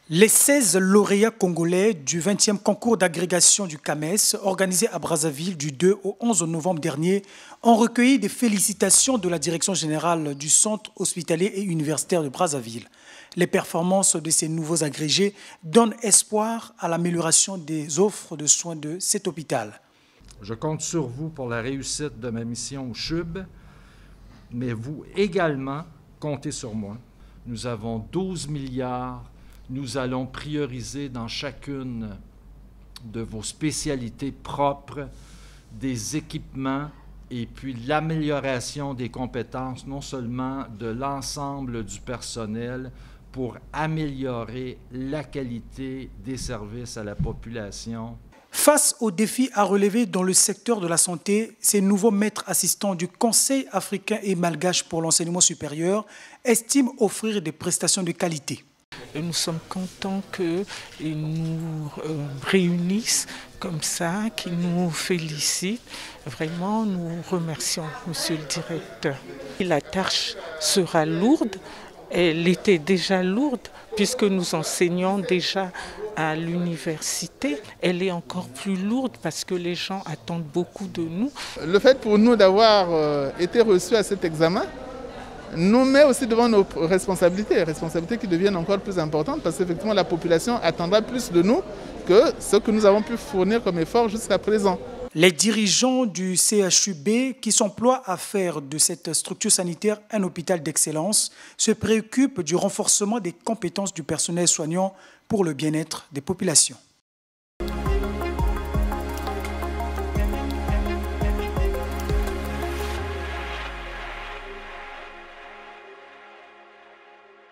Les 16 lauréats congolais du 20e concours d'agrégation du CAMES, organisé à Brazzaville du 2 au 11 novembre dernier, ont recueilli des félicitations de la direction générale du Centre hospitalier et universitaire de Brazzaville. Les performances de ces nouveaux agrégés donnent espoir à l'amélioration des offres de soins de cet hôpital. Je compte sur vous pour la réussite de ma mission au CHUB, mais vous également comptez sur moi. Nous avons 12 milliards. Nous allons prioriser dans chacune de vos spécialités propres des équipements et puis l'amélioration des compétences, non seulement de l'ensemble du personnel, pour améliorer la qualité des services à la population. Face aux défis à relever dans le secteur de la santé, ces nouveaux maîtres assistants du Conseil africain et malgache pour l'enseignement supérieur estiment offrir des prestations de qualité. Nous sommes contents qu'ils nous réunissent comme ça, qu'ils nous félicitent. Vraiment, nous remercions Monsieur le directeur. La tâche sera lourde. Elle était déjà lourde puisque nous enseignons déjà à l'université. Elle est encore plus lourde parce que les gens attendent beaucoup de nous. Le fait pour nous d'avoir été reçus à cet examen nous met aussi devant nos responsabilités qui deviennent encore plus importantes parce qu'effectivement la population attendra plus de nous que ce que nous avons pu fournir comme effort jusqu'à présent. Les dirigeants du CHUB qui s'emploient à faire de cette structure sanitaire un hôpital d'excellence se préoccupent du renforcement des compétences du personnel soignant pour le bien-être des populations.